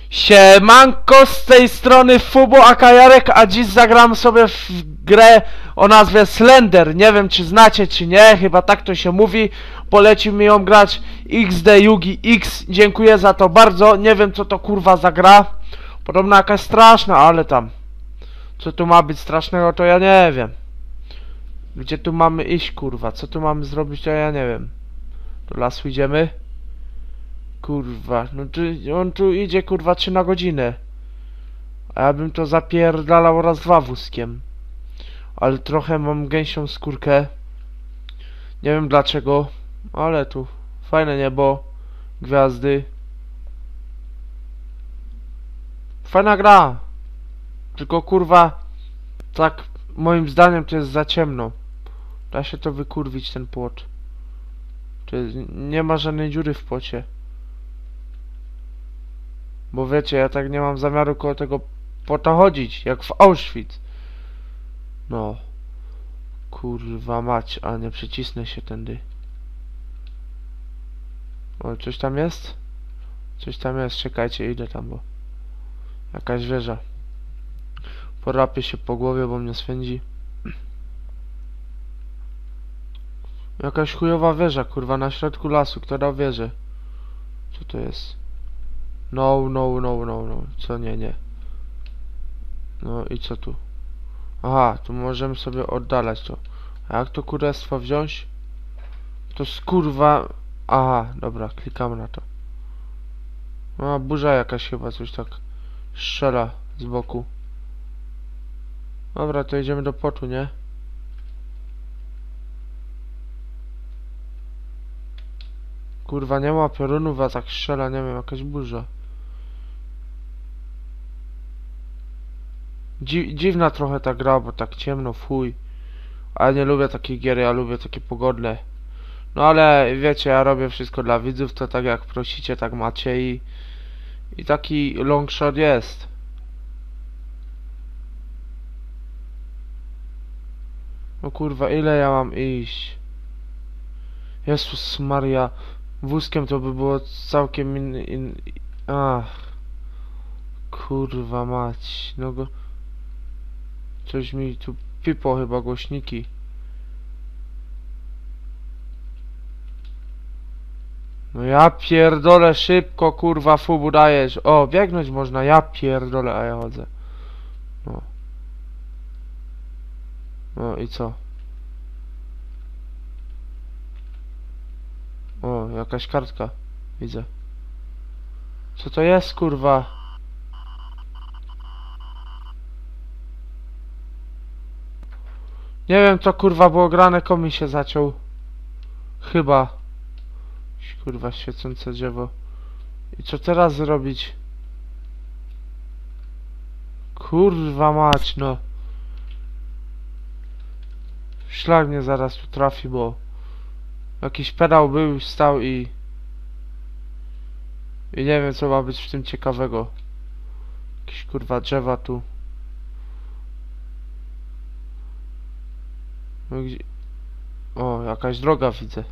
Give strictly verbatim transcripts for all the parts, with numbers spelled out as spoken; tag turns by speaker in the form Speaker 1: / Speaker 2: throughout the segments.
Speaker 1: Siemanko, z tej strony Fubu Akajarek, a dziś zagram sobie w grę o nazwie Slender. Nie wiem, czy znacie, czy nie, chyba tak to się mówi. Polecił mi ją grać X D Yugi X, dziękuję za to bardzo. Nie wiem, co to kurwa za gra. Podobno jakaś straszna, ale tam co tu ma być strasznego, to ja nie wiem. Gdzie tu mamy iść, kurwa? Co tu mamy zrobić, to ja nie wiem. Do lasu idziemy? Kurwa, no tu, on tu idzie kurwa trzy na godzinę. A ja bym to zapierdalał raz dwa wózkiem. Ale trochę mam gęsią skórkę. Nie wiem dlaczego, ale tu fajne niebo, gwiazdy. Fajna gra. Tylko kurwa, tak moim zdaniem to jest za ciemno. Da się to wykurwić, ten płot. To jest, nie ma żadnej dziury w płocie. Bo wiecie, ja tak nie mam zamiaru koło tego płota chodzić, jak w Auschwitz. No. Kurwa mać, a nie przycisnę się tędy. O, coś tam jest? Coś tam jest, czekajcie, idę tam, bo... Jakaś wieża. Porapię się po głowie, bo mnie swędzi. Jakaś chujowa wieża, kurwa, na środku lasu. Kto dał wieżę? Co to jest? No, no, no, no, no. Co? Nie, nie. No i co tu? Aha, tu możemy sobie oddalać to. A jak to kurestwo wziąć? To skurwa... Aha, dobra, klikamy na to. No, burza jakaś chyba, coś tak strzela z boku. Dobra, to idziemy do portu, nie? Kurwa, nie ma piorunów, a tak strzela, nie wiem, jakaś burza. Dzi dziwna trochę ta gra, bo tak ciemno, fuj. Ale nie lubię takiej gier, ja lubię takie pogodne. No ale wiecie, ja robię wszystko dla widzów, to tak jak prosicie, tak macie i... I taki long shot jest. No kurwa, ile ja mam iść? Jezus Maria. Wózkiem to by było całkiem in... in... Ach. Kurwa mać. No go... Coś mi tu pipo chyba głośniki. No ja pierdolę, szybko kurwa Fubu dajesz. O, biegnąć można, ja pierdolę, a ja chodzę. No. No i co? O, jakaś kartka. Widzę. Co to jest kurwa? Nie wiem co kurwa było grane, komi się zaciął. Chyba. Kurwa, świecące drzewo. I co teraz zrobić? Kurwa mać, no. Szlak mnie zaraz tu trafi, bo... Jakiś pedał był, stał i... I nie wiem co ma być w tym ciekawego. Jakieś kurwa drzewa tu. No gdzie... O, jakaś droga widzę.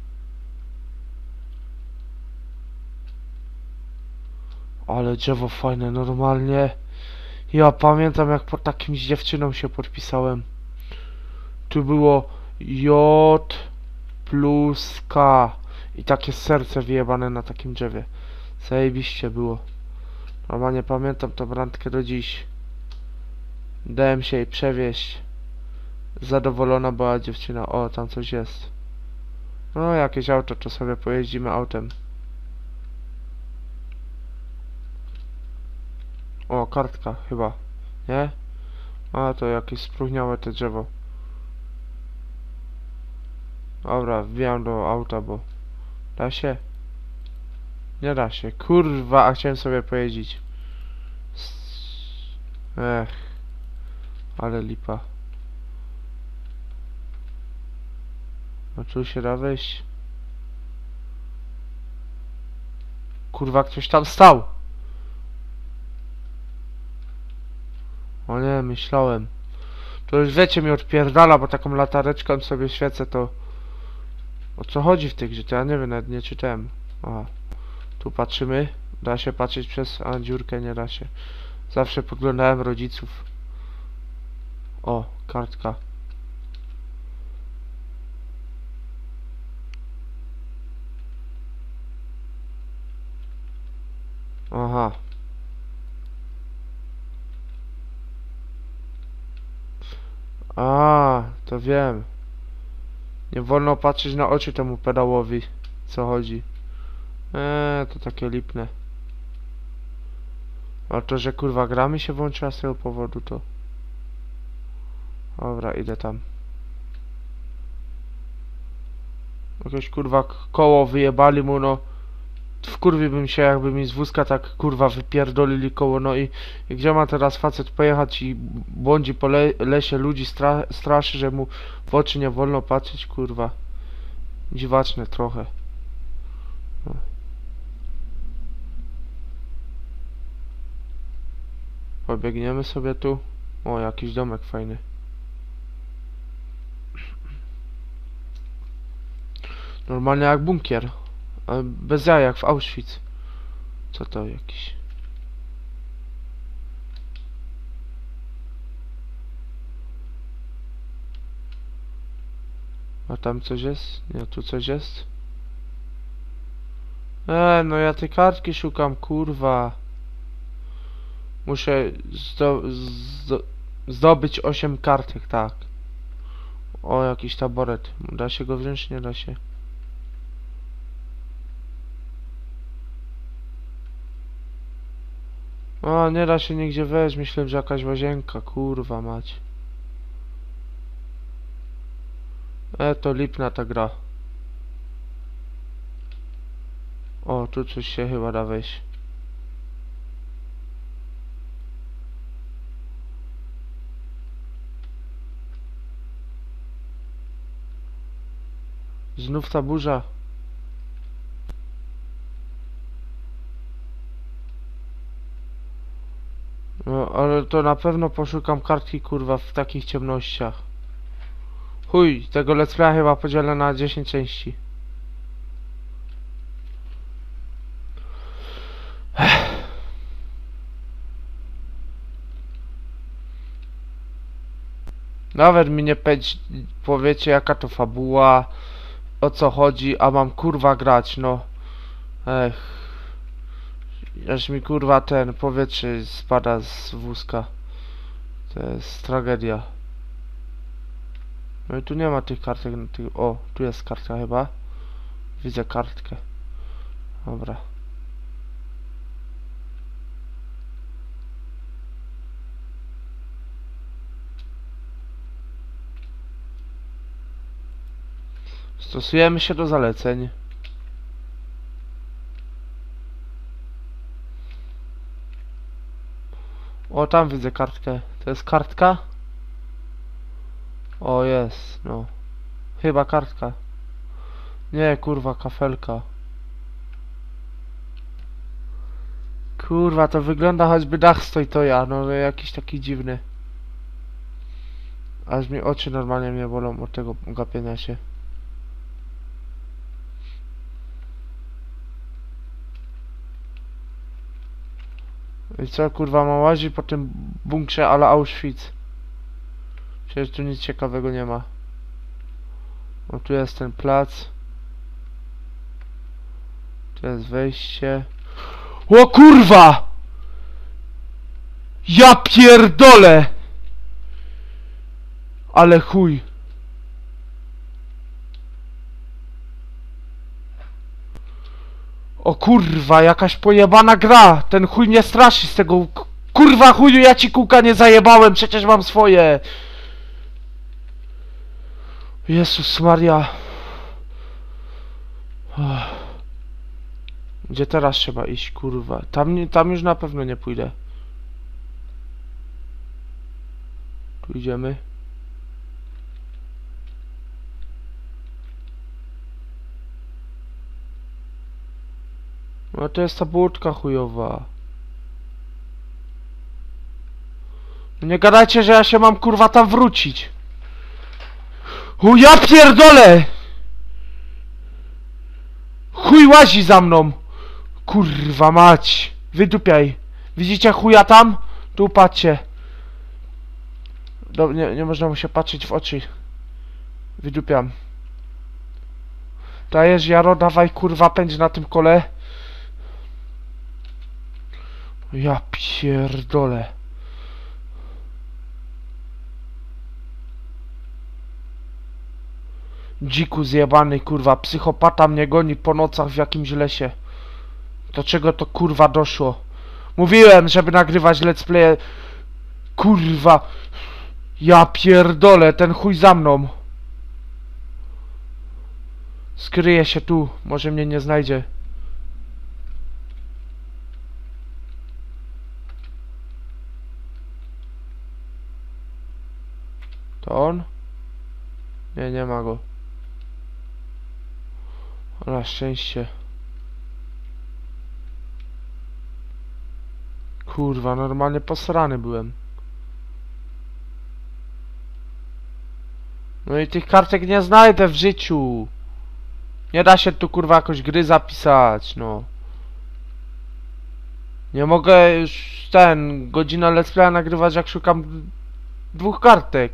Speaker 1: Ale drzewo fajne, normalnie. Ja pamiętam jak pod takim z dziewczyną się podpisałem. Tu było J plus K. I takie serce wyjebane na takim drzewie. Zajebiście było. Normalnie pamiętam tą randkę do dziś. Dałem się jej przewieźć. Zadowolona była dziewczyna. O, tam coś jest. No, jakieś auto, to sobie pojeździmy autem. O, kartka chyba, nie? A, to jakieś spróchniałe te drzewo. Dobra, wbijam do auta, bo... Da się? Nie da się. Kurwa, a chciałem sobie pojeździć. Ech. Ale lipa. No tu się da wejść. Kurwa, ktoś tam stał. O nie, myślałem. To już wiecie, mi odpierdala, bo taką latareczką sobie świecę, to... O co chodzi w tej grze? To ja nie wiem, nawet nie czytałem. Aha. Tu patrzymy. Da się patrzeć przez a, dziurkę? Nie da się. Zawsze podglądałem rodziców. O, kartka. Aha. A, to wiem. Nie wolno patrzeć na oczy temu pedałowi. Co chodzi? Eee, to takie lipne. A to, że kurwa gra mi się włączyła z tego powodu, to... Dobra, idę tam. Jakieś kurwa koło wyjebali mu, no. Wkurwiłbym się, jakby mi z wózka tak kurwa wypierdolili koło, no i, i gdzie ma teraz facet pojechać i błądzi po le lesie ludzi, stra straszy, że mu w oczy nie wolno patrzeć, kurwa. Dziwaczne trochę. No. Pobiegniemy sobie tu. O, jakiś domek fajny. Normalnie jak bunkier. Ale bez jaj, jak w Auschwitz. Co to jakiś? A tam coś jest? Nie, tu coś jest? Eee, no ja tej kartki szukam, kurwa. Muszę zdo zdo zdobyć osiem kartek, tak. O, jakiś taboret. Da się go wziąć? Nie da się. O, nie da się nigdzie wejść. Myślałem, że jakaś łazienka. Kurwa mać. E, to lipna ta gra. O, tu coś się chyba da wejść. Znów ta burza. No, ale to na pewno poszukam kartki, kurwa, w takich ciemnościach. Chuj, tego let's playa chyba podzielę na dziesięć części. Nawet mi nie powiecie, jaka to fabuła, o co chodzi, a mam kurwa grać, no. Ech. Aż mi kurwa ten powietrze spada z wózka. To jest tragedia. No i tu nie ma tych kartek. Tych... O, tu jest kartka chyba. Widzę kartkę. Dobra. Stosujemy się do zaleceń. O, tam widzę kartkę. To jest kartka? O, jest, no. Chyba kartka. Nie, kurwa, kafelka. Kurwa, to wygląda, choćby dach stoi to ja, no jakiś taki dziwny. Aż mi oczy normalnie mnie bolą od tego gapienia się. I co, kurwa, ma łazi po tym bunkrze ala Auschwitz? Przecież tu nic ciekawego nie ma. O, tu jest ten plac. Tu jest wejście. O kurwa! Ja pierdolę! Ale chuj. O kurwa, jakaś pojebana gra. Ten chuj nie straszy z tego. Kurwa chuju, ja ci kółka nie zajebałem, przecież mam swoje. Jezus Maria. Gdzie teraz trzeba iść, kurwa? Tam, nie, tam już na pewno nie pójdę. Tu idziemy. No to jest ta budka chujowa. No nie gadajcie, że ja się mam kurwa tam wrócić. O ja pierdolę! Chuj łazi za mną! Kurwa mać! Wydupiaj! Widzicie chuja tam? Tu patrzcie. Do, nie, nie można mu się patrzeć w oczy. Wydupiam. Dajesz, Jaro, dawaj, kurwa, pędź na tym kole. Ja pierdolę. Dziku zjebany, kurwa, psychopata mnie goni po nocach w jakimś lesie. Do czego to, kurwa, doszło? Mówiłem, żeby nagrywać let's play. Kurwa. Ja pierdolę, ten chuj za mną. Skryję się tu, może mnie nie znajdzie. To on? Nie, nie ma go. Na szczęście. Kurwa, normalnie posrany byłem. No i tych kartek nie znajdę w życiu. Nie da się tu, kurwa, jakoś gry zapisać, no. Nie mogę już ten, godzinę let's playa nagrywać, jak szukam dwóch kartek.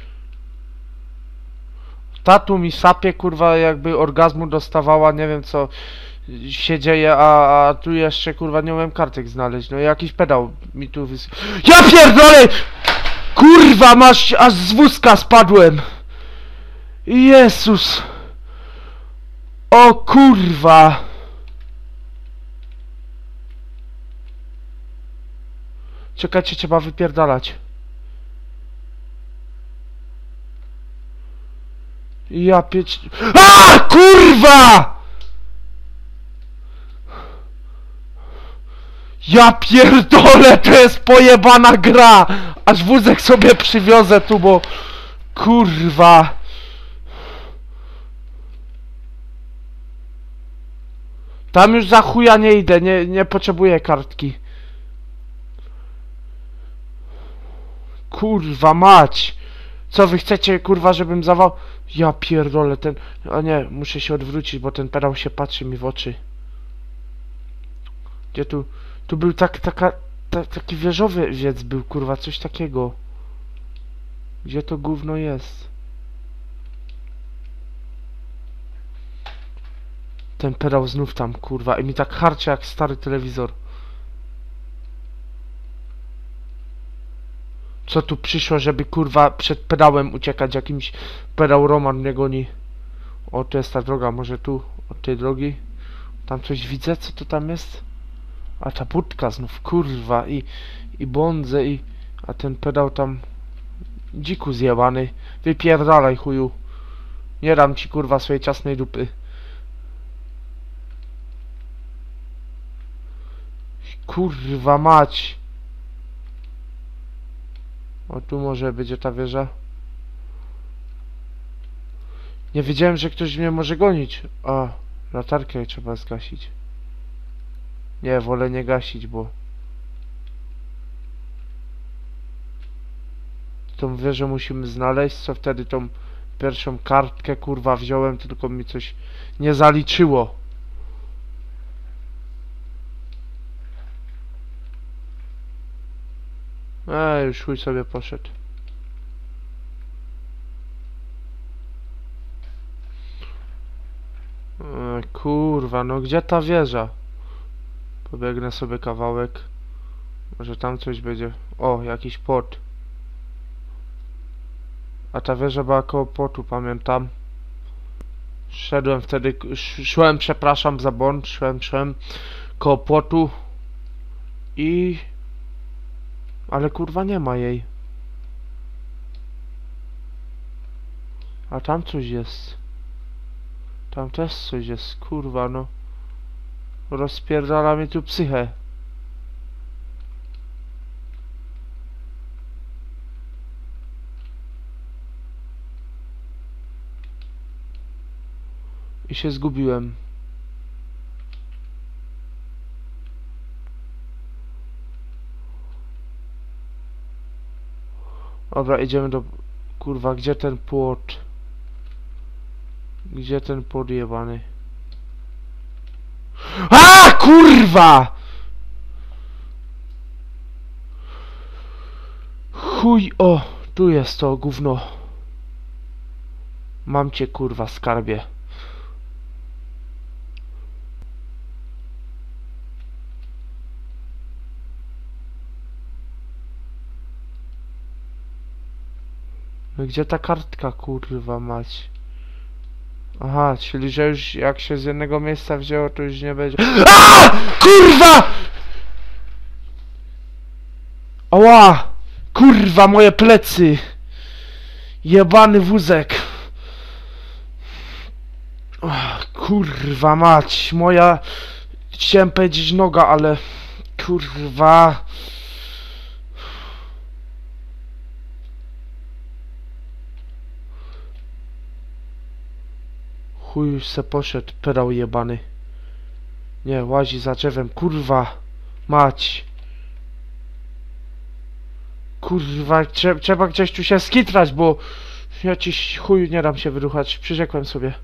Speaker 1: Tatu mi sapie, kurwa, jakby orgazmu dostawała, nie wiem co się dzieje, a, a tu jeszcze, kurwa, nie umiem kartek znaleźć. No jakiś pedał mi tu wys... Ja pierdolę! Kurwa, masz, aż z wózka spadłem! Jezus! O kurwa! Czekajcie, trzeba wypierdalać. Ja pieć... A kurwa! Ja pierdolę, to jest pojebana gra! Aż wózek sobie przywiozę tu, bo... Kurwa! Tam już za chuja nie idę, nie, nie potrzebuję kartki. Kurwa mać! Co wy chcecie, kurwa, żebym zawał... Ja pierdolę, ten... A nie, muszę się odwrócić, bo ten pedał się patrzy mi w oczy. Gdzie tu... Tu był tak, taka... Ta, taki wieżowiec był, kurwa, coś takiego. Gdzie to gówno jest? Ten pedał znów tam, kurwa, i mi tak harczy jak stary telewizor. Co tu przyszło, żeby, kurwa, przed pedałem uciekać, jakimś pedał Roman mnie goni. O, to jest ta droga, może tu, od tej drogi. Tam coś widzę, co to tam jest? A ta budka znów, kurwa, i, i bądze, i... A ten pedał tam... Dziku zjebany. Wypierdalaj, chuju. Nie dam ci, kurwa, swojej ciasnej dupy. Kurwa mać. O, tu może będzie ta wieża. Nie wiedziałem, że ktoś mnie może gonić. A, latarkę trzeba zgasić. Nie, wolę nie gasić, bo... Tą wieżę musimy znaleźć, co wtedy tą pierwszą kartkę, kurwa, wziąłem, tylko mi coś nie zaliczyło. Eee, już chuj sobie poszedł. Eee, kurwa, no gdzie ta wieża? Pobiegnę sobie kawałek. Może tam coś będzie. O, jakiś płot. A ta wieża była koło płotu, pamiętam. Szedłem wtedy, szłem, przepraszam za błąd, szłem, szłem koło płotu i... Ale kurwa nie ma jej. A tam coś jest. Tam też coś jest, kurwa no. Rozpierdala mi tu psychę. I się zgubiłem. Dobra, idziemy do... Kurwa, gdzie ten płot? Gdzie ten płot jebany? A kurwa! Chuj, o, tu jest to gówno. Mam cię, kurwa, skarbie. No gdzie ta kartka, kurwa mać? Aha, czyli że już jak się z jednego miejsca wzięło, to już nie będzie... A! Kurwa! Ała! Kurwa, moje plecy! Jebany wózek! Ach, kurwa mać, moja... Chciałem powiedzieć noga, ale... Kurwa... Chuj, już se poszedł, pedał jebany. Nie, łazi za drzewem, kurwa mać. Kurwa, trze trzeba gdzieś tu się skitrać, bo ja ci chuj nie dam się wyruchać, przyrzekłem sobie.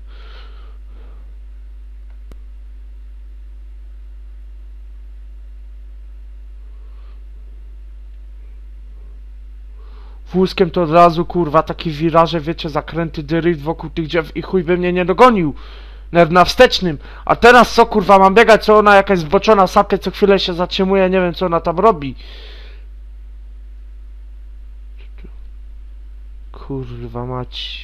Speaker 1: Wózkiem to od razu, kurwa, takie wiraże, wiecie, zakręty, drift wokół tych drzew i chuj by mnie nie dogonił. Nawet na wstecznym. A teraz co, kurwa, mam biegać, co ona jakaś zboczona sapie, co chwilę się zatrzymuje, nie wiem co ona tam robi. Kurwa mać.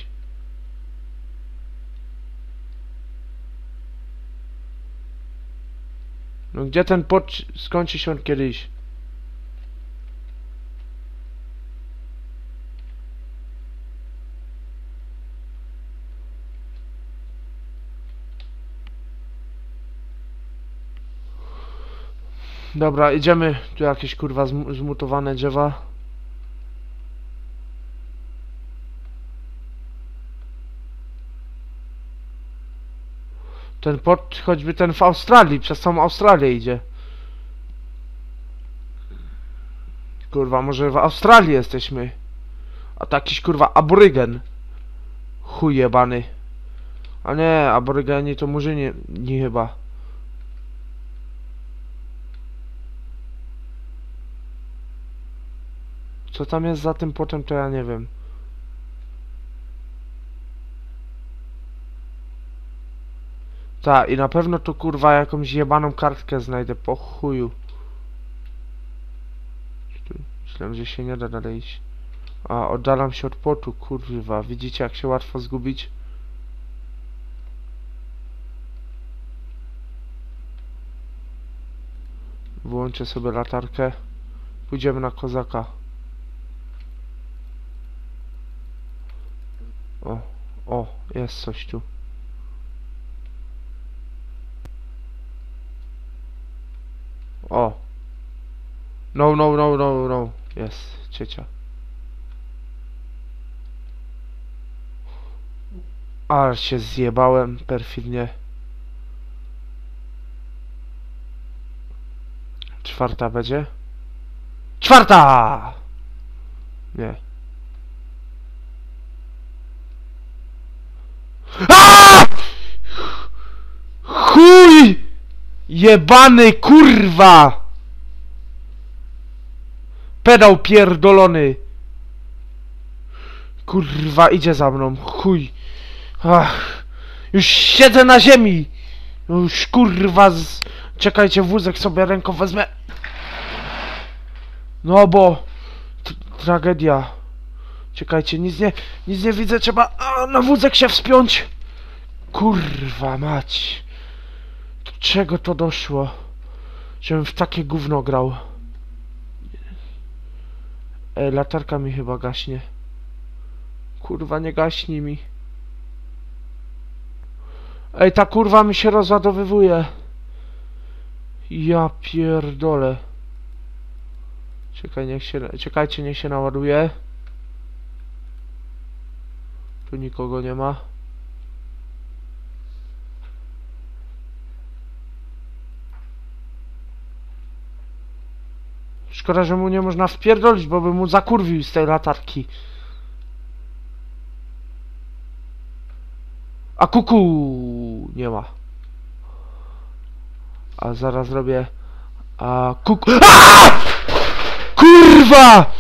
Speaker 1: No gdzie ten pot skończy się on kiedyś? Dobra, idziemy. Tu jakieś kurwa zm zmutowane drzewa. Ten port, choćby ten w Australii, przez całą Australię idzie. Kurwa, może w Australii jesteśmy. A to jakiś kurwa aborygen. Chuj jebany. A nie, aborygeni to murzyni nie chyba. Co tam jest za tym potem, to ja nie wiem. Tak, i na pewno tu kurwa jakąś jebaną kartkę znajdę po chuju. Myślałem, że się nie da dalej iść. A, oddalam się od portu, kurwa. Widzicie, jak się łatwo zgubić? Włączę sobie latarkę. Pójdziemy na kozaka. O, o, jest coś tu. O. No, no, no, no, no. Jest, ciecia. Ale się zjebałem perfidnie. Czwarta będzie? Czwarta! Nie. A! Chuj! Jebany kurwa! Pedał pierdolony! Kurwa, idzie za mną, chuj! Ach, już siedzę na ziemi! Już kurwa z... Czekajcie, wózek sobie ręką wezmę. No bo... Tragedia. Czekajcie, nic nie... Nic nie widzę, trzeba... A, na wózek się wspiąć! Kurwa mać! Do czego to doszło? Żebym w takie gówno grał. Ej, latarka mi chyba gaśnie. Kurwa, nie gaśni mi. Ej, ta kurwa mi się rozładowywuje. Ja pierdolę. Czekaj, niech się... Czekajcie, niech się naładuje. Tu nikogo nie ma. Szkoda, że mu nie można wpierdolić, bo by mu zakurwił z tej latarki. A kuku nie ma. A zaraz robię... A kuk... Aaaa! Kurwa!